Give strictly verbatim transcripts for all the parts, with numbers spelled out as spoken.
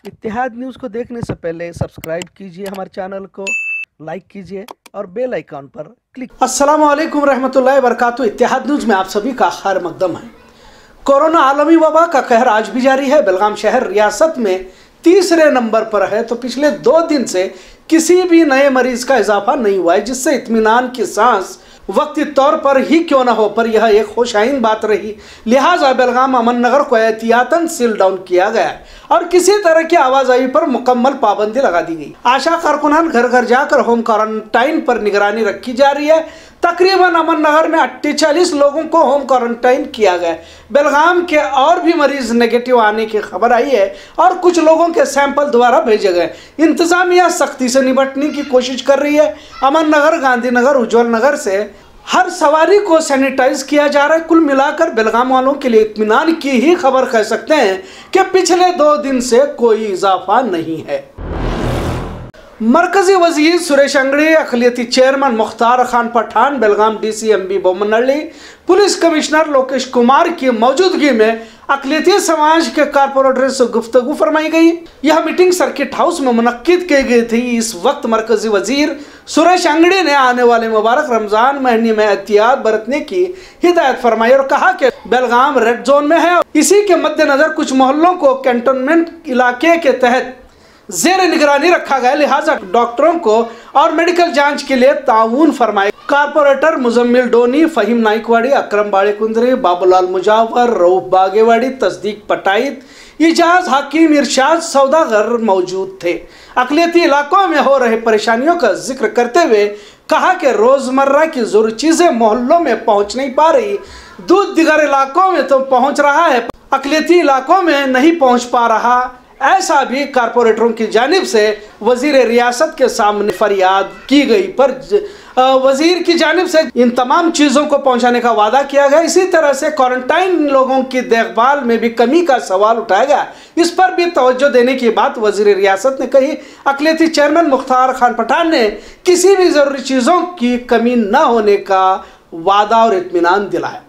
इत्तेहाद news को देखने से पहले सब्सक्राइब कीजिए हमारे चैनल को, लाइक कीजिए और बेल आइकॉन पर क्लिक। अस्सलाम वालेकुम रहमतुल्लाहि व बरकातुहू। इत्तेहाद न्यूज़ में आप सभी का खैर मकदम है। कोरोना आलमी वबा का कहर आज भी जारी है। बेलगाम शहर रियासत में तीसरे नंबर पर है, तो पिछले दो दिन से किसी भी नए मरीज का इजाफा नहीं हुआ है, जिससे इत्मीनान की सांस वक्ती तौर पर ही क्यों न हो पर यह एक खुशाइन बात रही। लिहाजा बेलगाम अमन नगर को एहतियातन सील डाउन किया गया और किसी तरह की आवाजाही पर मुकम्मल पाबंदी लगा दी गई। आशा कारकुनान घर घर जाकर होम क्वारंटाइन पर निगरानी रखी जा रही है। तकरीबन अमन नगर में अट्ठाईस लोगों को होम क्वारंटाइन किया गया। बेलगाम के और भी मरीज नेगेटिव आने की खबर आई है और कुछ लोगों के सैंपल दोबारा भेजे गए। इंतजामिया सख्ती से निपटने की कोशिश कर रही है। अमन नगर, गांधीनगर, उज्जवल नगर से हर सवारी को सैनिटाइज किया जा रहा है। कुल मिलाकर बेलगाम वालों के लिए इत्मीनान की ही खबर कह सकते हैं कि पिछले दो दिन से कोई इजाफा नहीं है। मरकजी वजीर सुरेश अंगड़ी, अक़लियती chairman Mukhtar Khan Pathan, Belgaum DCMB Bommanahalli, police commissioner Lokesh Kumar की मौजूदगी में अक़लियती समाज के कारपोरेटर से गुफ्तगू फरमाई गई। यह मीटिंग सर्किट हाउस में मुनक्किद की गई थी। इस वक्त मरकजी वजीर सुरेश अंगड़ी ने आने वाले मुबारक रमजान महीने में एहतियात बरतने की हिदायत फरमाई और कहा कि बेलगाम रेड जोन में है। इसी के मद्देनजर कुछ मोहल्लों को कैंटोनमेंट इलाके के तहत जेर निगरानी रखा गया, लिहाजा डॉक्टरों को और मेडिकल जांच के लिए ताउन फरमाए। कारपोरेटर मुजम्मिल डोनी, फहीम नाइकवाड़ी, अकरम बाड़े कुंदरी, बाबूलाल मुजावर, रऊफ बागेवाड़ी, तस्दीक पटाइत, इजाज हकीम, इरशाद सौदागर मौजूद थे। अक़लियती इलाकों में हो रहे परेशानियों का जिक्र करते हुए कहा कि रोजमर्रा की जरूरी चीजें मोहल्लों में पहुंच नहीं पा रही। दूध दिगर इलाकों में तो पहुंच रहा है, अक़लियती इलाकों में नहीं पहुंच पा रहा। ऐसा भी कारपोरेटरों की जानिब से वजीर रियासत के सामने फरियाद की गई, पर वजीर की जानिब से इन तमाम चीज़ों को पहुंचाने का वादा किया गया। इसी तरह से क्वारंटाइन लोगों की देखभाल में भी कमी का सवाल उठाया गया। इस पर भी तवज्जो देने की बात वजीर रियासत ने कही। अक़लियती चेयरमैन मुख्तार खान पठान ने किसी भी ज़रूरी चीज़ों की कमी न होने का वादा और इत्मीनान दिलाया।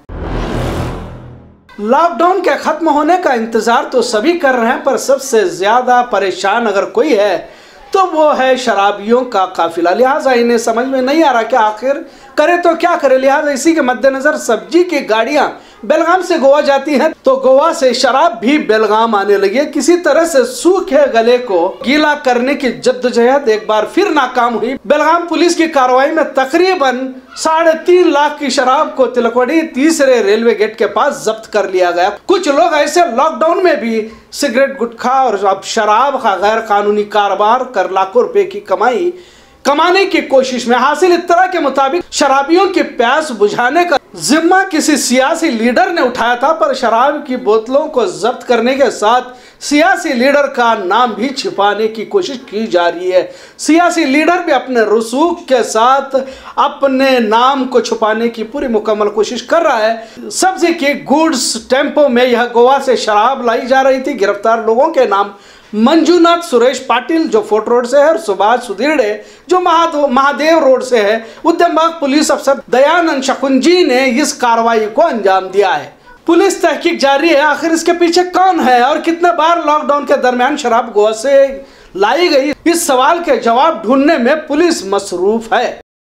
लॉकडाउन के खत्म होने का इंतजार तो सभी कर रहे हैं, पर सबसे ज्यादा परेशान अगर कोई है तो वो है शराबियों का काफिला। लिहाजा इन्हें समझ में नहीं आ रहा कि आखिर करे तो क्या करे। लिहाजा इसी के मद्देनजर सब्जी की गाड़ियां बेलगाम से गोवा जाती हैं, तो गोवा से शराब भी बेलगाम आने लगी है। किसी तरह से सूखे गले को गीला करने की जद्दोजहद एक बार फिर नाकाम हुई। बेलगाम पुलिस की कार्रवाई में तकरीबन साढ़े तीन लाख की शराब को तिलकवाड़ी तीसरे रेलवे गेट के पास जब्त कर लिया गया। कुछ लोग ऐसे लॉकडाउन में भी सिगरेट, गुटखा और अब शराब का गैर कानूनी कारोबार कर लाखों रुपए की कमाई कमाने की कोशिश में हासिल इत्तला के मुताबिक शराबियों की प्यास बुझाने का जिम्मा किसी सियासी लीडर ने उठाया था, पर शराब की बोतलों को जब्त करने के साथ सियासी लीडर का नाम भी छिपाने की कोशिश की जा रही है। सियासी लीडर भी अपने रसूख के साथ अपने नाम को छुपाने की पूरी मुकम्मल कोशिश कर रहा है। सब्जी की गुड्स टेम्पो में यह गोवा से शराब लाई जा रही थी। गिरफ्तार लोगों के नाम मंजूनाथ सुरेश पाटिल जो फोर्ट रोड से है और सुभाष सुधीरड़े जो महादेव रोड से है। उद्यमबाग पुलिस अफसर दयानंद शकुंजी ने इस कार्रवाई को अंजाम दिया है। पुलिस तहकीक जारी है, आखिर इसके पीछे कौन है और कितने बार लॉकडाउन के दरमियान शराब गोवा से लाई गई, इस सवाल के जवाब ढूंढने में पुलिस मसरूफ है।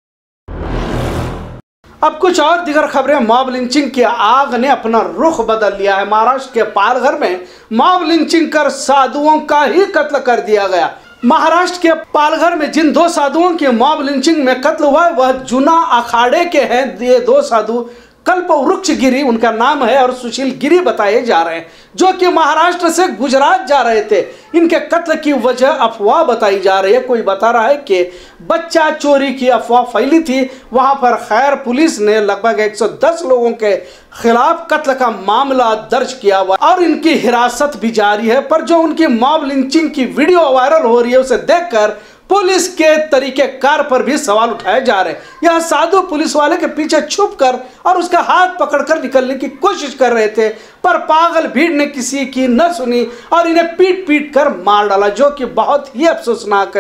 अब कुछ और दिगर खबरें। मॉब लिंचिंग की आग ने अपना रुख बदल लिया है। महाराष्ट्र के पालघर में मॉब लिंचिंग कर साधुओं का ही कत्ल कर दिया गया। महाराष्ट्र के पालघर में जिन दो साधुओं की मॉब लिंचिंग में कत्ल हुआ वह जूना अखाड़े के हैं। ये दो साधु कल्प वृक्ष गिरी उनका नाम है और सुशील गिरी बताए जा रहे हैं, जो कि महाराष्ट्र से गुजरात जा रहे थे। इनके कत्ल की वजह अफवाह बताई जा रही है। कोई बता रहा है कि बच्चा चोरी की अफवाह फैली थी। वहां पर खैर पुलिस ने लगभग एक सौ दस लोगों के खिलाफ कत्ल का मामला दर्ज किया हुआ और इनकी हिरासत भी जारी है। पर जो उनकी मॉब लिंचिंग की वीडियो वायरल हो रही है उसे देखकर पुलिस के तरीके कार पर भी सवाल उठाए जा रहे हैं। यह साधु पुलिस वाले के पीछे छुपकर और उसका हाथ पकड़कर निकलने की कोशिश कर रहे थे, पर पागल भीड़ ने किसी की न सुनी और इन्हें पीट पीट कर मार डाला, जो कि बहुत ही अफसोसनाक है।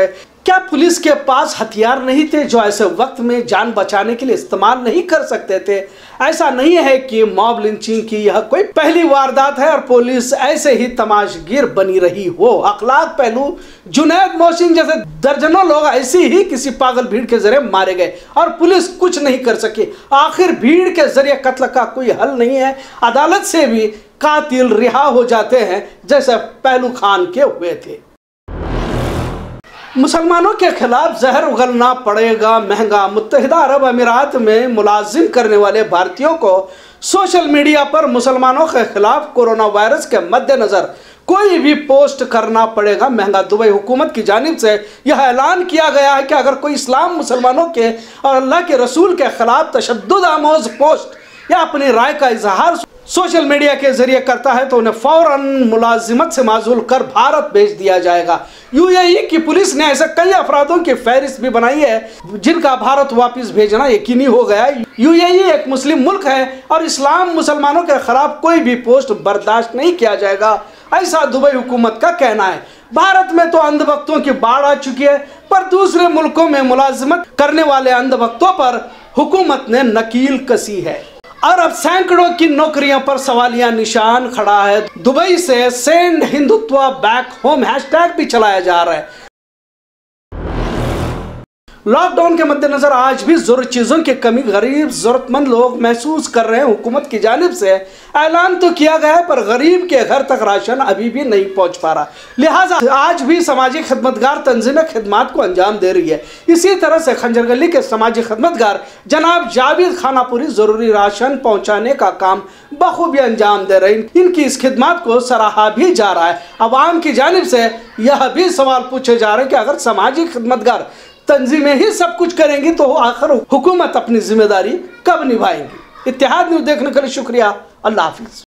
क्या पुलिस के पास हथियार नहीं थे जो ऐसे वक्त में जान बचाने के लिए इस्तेमाल नहीं कर सकते थे? ऐसा नहीं है कि मॉब लिंचिंग की यह कोई पहली वारदात है और पुलिस ऐसे ही तमाशगीर बनी रही हो। अखलाक पहलू जुनैद मोहसिन जैसे दर्जनों लोग ऐसी ही किसी पागल भीड़ के जरिए मारे गए और पुलिस कुछ नहीं कर सकी। आखिर भीड़ के जरिए कत्ल का कोई हल नहीं है। अदालत से भी कातिल रिहा हो जाते हैं जैसे पहलू खान के हुए थे। मुसलमानों के खिलाफ जहर उगलना पड़ेगा महंगा। मुत्तहिदा अरब अमीरात में मुलाजिम करने वाले भारतीयों को सोशल मीडिया पर मुसलमानों के खिलाफ कोरोना वायरस के मद्देनजर कोई भी पोस्ट करना पड़ेगा महंगा। दुबई हुकूमत की जानिब से यह ऐलान किया गया है कि अगर कोई इस्लाम मुसलमानों के और अल्लाह के रसूल के खिलाफ तशद्दुद आमोज पोस्ट या अपनी राय का इजहार सोशल मीडिया के जरिए करता है तो उन्हें फौरन मुलाजिमत से माजूल कर भारत भेज दिया जाएगा। यूएई की पुलिस ने ऐसे कई अफरादों की फहरिस्त भी बनाई है जिनका भारत वापस भेजना यकीनी हो गया। यूएई एक मुस्लिम मुल्क है और इस्लाम मुसलमानों के खिलाफ कोई भी पोस्ट बर्दाश्त नहीं किया जाएगा, ऐसा दुबई हुकूमत का कहना है। भारत में तो अंधभक्तों की बाढ़ आ चुकी है, पर दूसरे मुल्कों में मुलाजिमत करने वाले अंधभक्तों पर हुकूमत ने नकील कसी है और अब सैकड़ों की नौकरियों पर सवालिया निशान खड़ा है। दुबई से send Hindutva back home hashtag भी चलाया जा रहा है। लॉकडाउन के मद्देनजर आज भी जरूरी चीजों की कमी गरीब जरूरतमंद लोग महसूस कर रहे हैं। हुकूमत की जानिब से ऐलान तो किया गया है पर गरीब के घर तक राशन अभी भी नहीं पहुंच पा रहा, लिहाजा आज भी समाजी खिदमतगार तंजीमें खिदमात को अंजाम दे रही है। इसी तरह से खंजर गली के समाजी खिदमतगार जनाब जावेद खानापुरी जरूरी राशन पहुँचाने का काम बखूबी अंजाम दे रहे हैं। इनकी इस खिदमत को सराहा भी जा रहा है। अवाम की जानिब से यह भी सवाल पूछे जा रहे हैं कि अगर समाजी खिदमतगार तंजीमें ही सब कुछ करेंगी तो आखिर हुकूमत अपनी जिम्मेदारी कब निभाएंगी। इत्तेहाद न्यूज़ देखने के लिए शुक्रिया। अल्लाह हाफिज।